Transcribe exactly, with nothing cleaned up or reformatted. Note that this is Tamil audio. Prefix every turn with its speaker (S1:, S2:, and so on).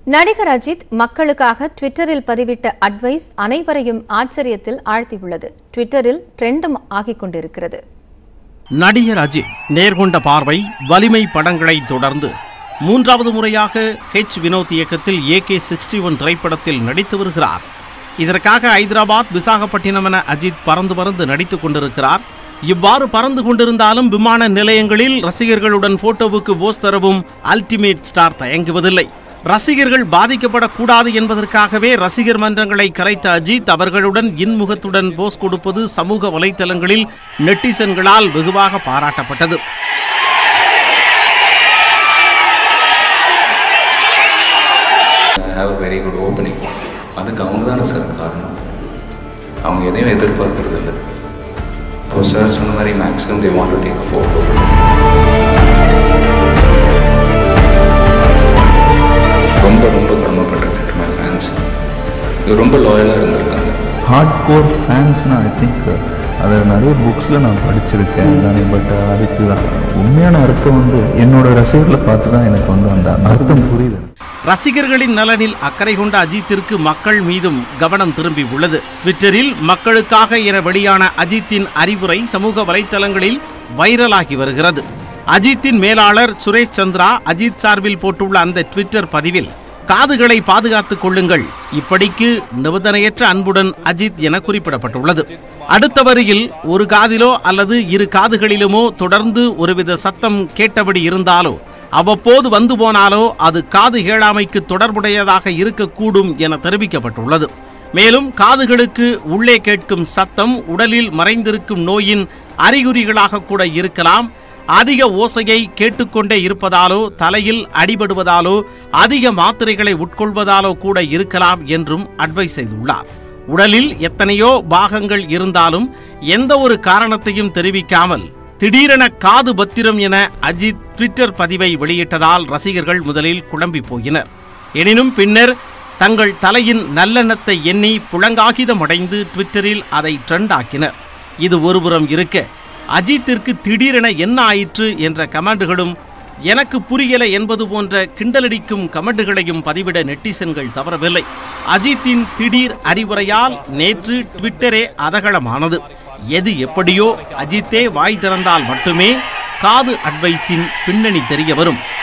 S1: நடிகர் அஜித் மக்களுக்காக ட்விட்டரில் பதிவிட்ட அட்வைஸ் அனைவரையும் ஆச்சரியத்தில் ஆழ்த்தியுள்ளது. ட்விட்டரில் ட்ரெண்டும் ஆகிக் கொண்டிருக்கிறது.
S2: நடிகர் அஜித் நேர்கொண்ட பார்வை வலிமை படங்களை தொடர்ந்து மூன்றாவது முறையாக ஹெச் வினோத் இயக்கத்தில் ஏ கே சிக்ஸ்டி ஒன் திரைப்படத்தில் நடித்து வருகிறார். இதற்காக ஐதராபாத், விசாகப்பட்டினம் என அஜித் பறந்து பறந்து நடித்துக் கொண்டிருக்கிறார். இவ்வாறு பறந்து கொண்டிருந்தாலும் விமான நிலையங்களில் ரசிகர்களுடன் போட்டோவுக்கு போஸ் தரவும் அல்டிமேட் ஸ்டார் தயங்குவதில்லை. ரசிகர்கள் பாதிக்கப்படக்கூடாது என்பதற்காகவே ரசிகர் மன்றங்களை கலைத்த அஜித் அவர்களுடன் இன்முகத்துடன் போஸ் கொடுப்பது சமூக வலைதளங்களில் நெட்டிசன்களால் வெகுவாக பாராட்டப்பட்டது.
S3: அதுக்கு அவங்க தானே சார் காரணம். அவங்க எதையும் எதிர்பார்க்கறது இல்லை. இப்போ சார் சொன்ன மாதிரி maximum they want to take a photo. ரொம்ப ரொம்ப கடமைப்பட்டிருக்கேன் மை ஃபேன்ஸ். இது ரொம்ப லாயலாக இருந்திருக்காங்க.
S4: ஹார்ட் கோர் ஃபேன்ஸ்னால் ஐ திங்க் அதை நிறைய புக்ஸில் நான் படிச்சிருக்கேன் தானே. பட் அதுக்கு உண்மையான அர்த்தம் வந்து என்னோட ரசிகர்களை பார்த்து தான் எனக்கு வந்து அந்த அர்த்தம் புரியுது.
S2: ரசிகர்களின் நலனில் அக்கறை கொண்ட அஜித்திற்கு மக்கள் மீதும் கவனம் திரும்பி உள்ளது. ட்விட்டரில் மக்களுக்காக என வெளியான அஜித்தின் அறிவுரை சமூக வலைதளங்களில் வைரலாகி வருகிறது. அஜித்தின் மேலாளர் சுரேஷ் சந்திரா அஜித் சார்பில் போட்டுள்ள அந்த ட்விட்டர் பதிவில், காதுகளை பாதுகாத்துக் கொள்ளுங்கள், இப்படிக்கு நிபந்தனையற்ற அன்புடன் அஜித் என குறிப்பிடப்பட்டுள்ளது. அடுத்த வரியில், ஒரு காதிலோ அல்லது இரு காதுகளிலுமோ தொடர்ந்து ஒருவித சத்தம் கேட்டபடி இருந்தாலோ அவ்வப்போது வந்து போனாலோ அது காது கேளாமைக்கு தொடர்புடையதாக இருக்கக்கூடும் என தெரிவிக்கப்பட்டுள்ளது. மேலும் காதுகளுக்கு உள்ளே கேட்கும் சத்தம் உடலில் மறைந்திருக்கும் நோயின் அறிகுறிகளாக கூட இருக்கலாம். அதிக ஓசையை கேட்டுக்கொண்டே இருப்பதாலோ, தலையில் அடிபடுவதாலோ, அதிக மாத்திரைகளை உட்கொள்வதாலோ கூட இருக்கலாம் என்றும் அட்வைஸ் செய்துள்ளார். உடலில் எத்தனையோ பாகங்கள் இருந்தாலும் எந்த ஒரு காரணத்தையும் தெரிவிக்காமல் திடீரென காது பத்திரம் என அஜித் ட்விட்டர் பதிவை வெளியிட்டதால் ரசிகர்கள் முதலில் குழம்பி போயினர். எனினும் பின்னர் தங்கள் தலையின் நல்லெண்ணத்தை எண்ணி புலங்காகிதமடைந்து ட்விட்டரில் அதை ட்ரெண்ட் ஆக்கினர். இது ஒருபுறம் இருக்க, அஜித்திற்கு திடீரென என்ன ஆயிற்று என்ற கமெண்டுகளும், எனக்கு புரியல என்பது போன்ற கிண்டலடிக்கும் கமெண்டுகளையும் பதிவிட நெட்டிசன்கள் தவறவில்லை. அஜித்தின் திடீர் அறிவுரையால் நேற்று ட்விட்டரே அதகளமானது. எது எப்படியோ அஜித்தே வாய் திறந்தால் மட்டுமே காது அட்வைஸின் பின்னணி தெரிய வரும்.